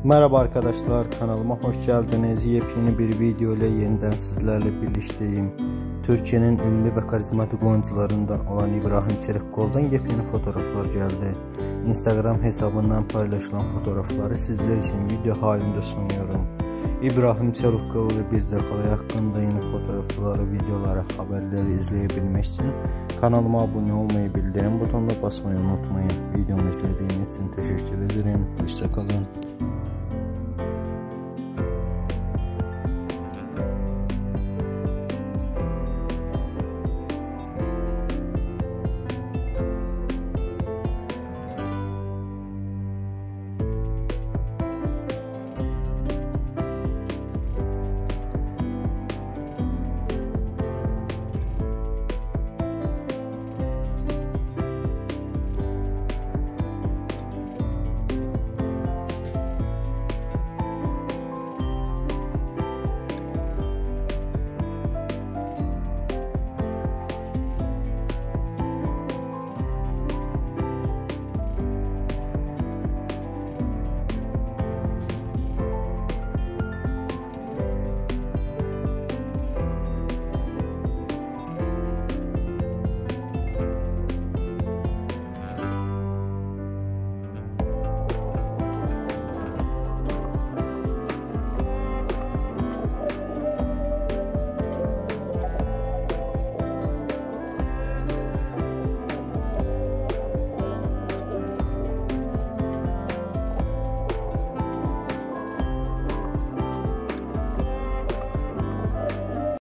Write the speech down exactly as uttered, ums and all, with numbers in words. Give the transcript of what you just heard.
Merhaba arkadaşlar, kanalıma hoş geldiniz. Yepyeni bir video ile yeniden sizlerle birlikteyim. Türkiye'nin ünlü ve karizmatik oyuncularından olan İbrahim Çelikkol'dan yepyeni fotoğraflar geldi. Instagram hesabından paylaşılan fotoğrafları sizler için video halinde sunuyorum. İbrahim Çelikkol ve Birce Akalay hakkında yeni fotoğrafları, videoları, haberleri izleyebilmek için kanalıma abone olmayı, bildirim butonuna basmayı unutmayın. Videomu izlediğiniz için teşekkür ederim. Hoşça kalın.